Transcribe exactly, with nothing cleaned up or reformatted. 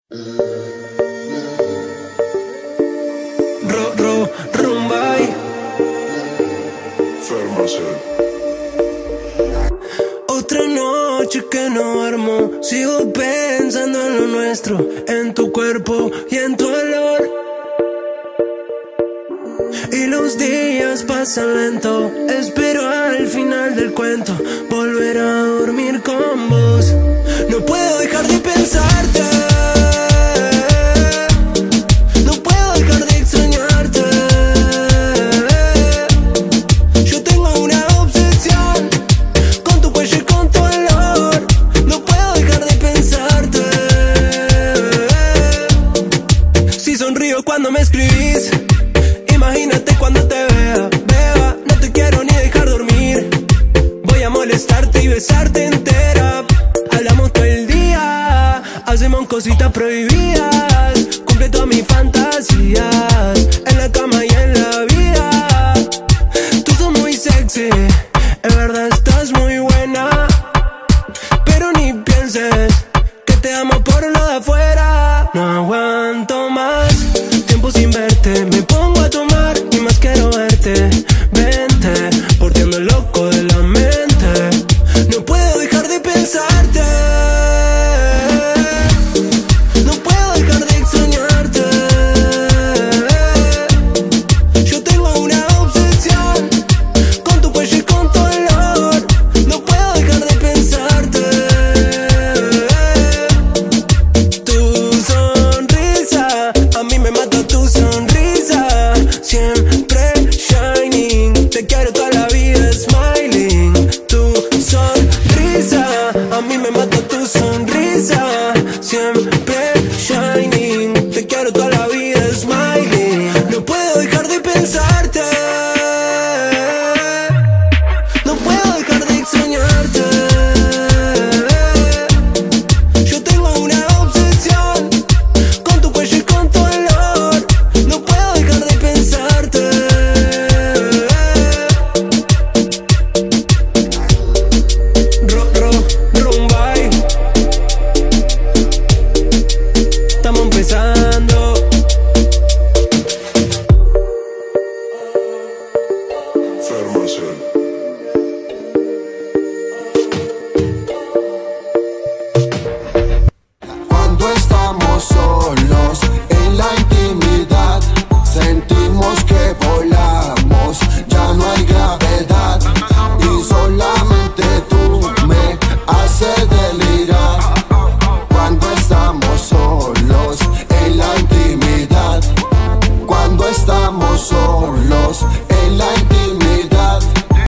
Ro, ro, Rumbay. Otra noche que no duermo, sigo pensando en lo nuestro, en tu cuerpo y en tu olor. Y los días pasan lento, espero al final del cuento volver a dormir con vos. No puedo dejar de pensarte, no puedo dejar de extrañarte. Yo tengo una obsesión con tu cuello y con tu olor. No puedo dejar de pensarte. Si sonrío cuando me escribís, imagínate cuando te vea, beba, no te quiero ni dejar dormir. Voy a molestarte y besarte entera. Hablamos todo el día, hacemos cositas prohibidas. Cumple todas mis fantasías, en la cama y en la vida. Tú sos muy sexy, en verdad estás muy buena. Pero ni pienses que te amo por lo de afuera. No aguanto más tiempo sin verte, me pongo a tomar y más quiero verte. Vente, porque ando loco de la mente. No puedo dejar de pensarte, no puedo dejar de extrañarte. Yo tengo una obsesión con tu cuello y con tu olor. No puedo dejar de pensarte. Tu sonrisa, a mí me mata tu sonrisa. Siempre shining, te quiero toda la vida smiling. Tu sonrisa, a mí me mata tu sonrisa. Siempre shining, te quiero toda la vida smiling. No puedo dejar de pensarte, no puedo dejar de extrañarte. Yo tengo una obsesión con tu cuello y con tu olor. No puedo dejar de pensarte. Ro, ro, Rumbay. Estamos empezando. Cuando estamos solos